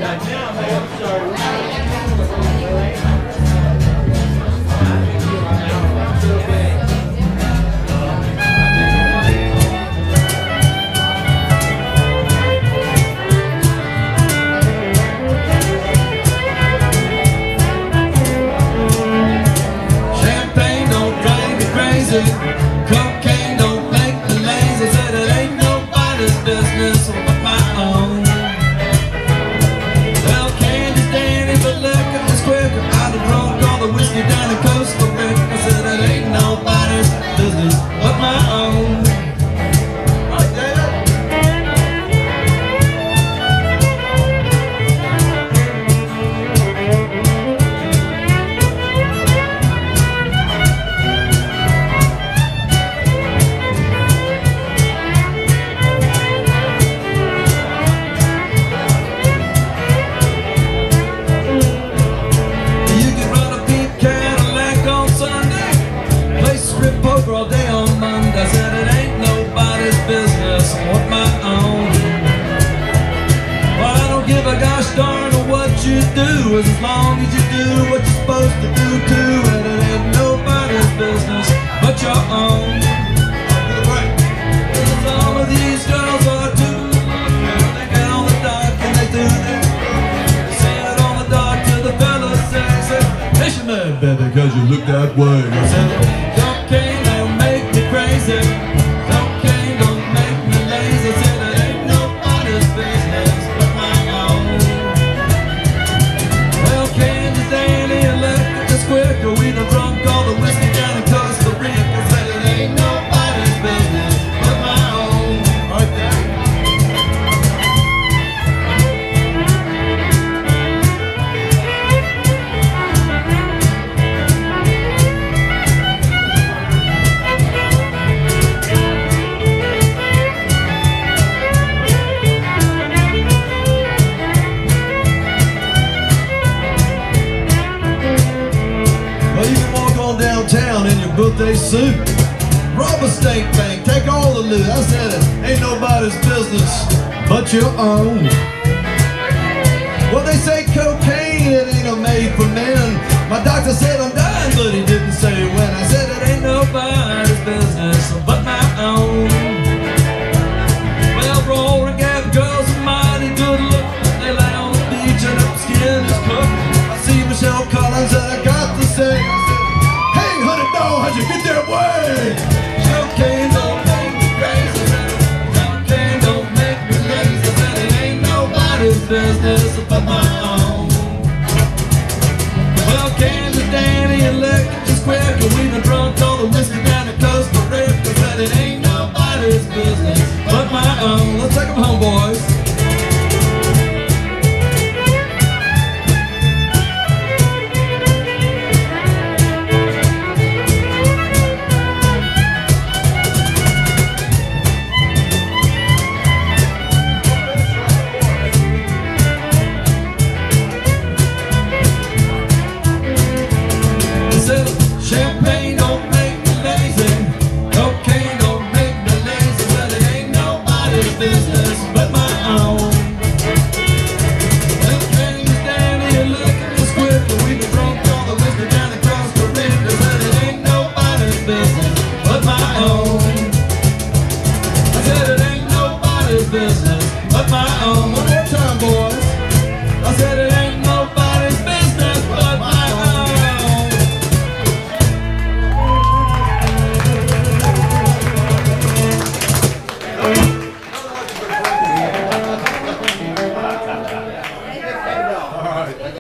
Cocaine don't make me lazy. Said it ain't nobody's business but my own. Well, candy's dandy, but liquor is quicker. I done drunk all the whiskey down in Costa Rica. Said it ain't nobody's business but my own. All day on Monday. I said it ain't nobody's business but my own. Well, I don't give a gosh darn what you do, as long as you do what you're supposed to do too. And it ain't nobody's business but your own. Some of these girls are too good. They get on the dock and they do their they say it on the dock to the fellas. Say, hey, she mad, baby, cause you look that way. I said, cocaine don't make me crazy. Cocaine don't make me lazy. Said it ain't nobody's business but my own. Well, candy's dandy and liquor is quicker. We done drunk all the whiskey down in Costa Rica. Said it ain't nobody's business but my own. Right there. Downtown in your birthday suit, rob a state bank, take all the loot. I said it ain't nobody's business but your own. Well, they say cocaine, it ain't made for men. My doctor said I'm dying, but he didn't say when. I said it ain't nobody's business but my own. Well, roaring gap girls are mighty good looking. They lay on the beach and their skin is cooked. I see Michelle Collins and I got to say, how'd you get that way? Cocaine don't make me crazy. Cocaine don't make me lazy. Said it ain't nobody's business but my own. Well, candy's dandy and liquor is quicker. We done drunk all the whiskey down in Costa Rica. Said it ain't nobody's business but my own. Let's take them home, boys.